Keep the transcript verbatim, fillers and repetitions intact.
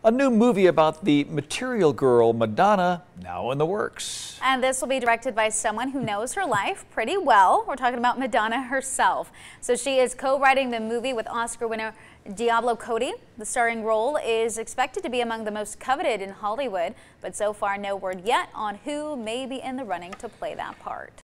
A new movie about the material girl Madonna now in the works. And this will be directed by someone who knows her life pretty well. We're talking about Madonna herself. So she is co-writing the movie with Oscar winner Diablo Cody. The starring role is expected to be among the most coveted in Hollywood, but so far no word yet on who may be in the running to play that part.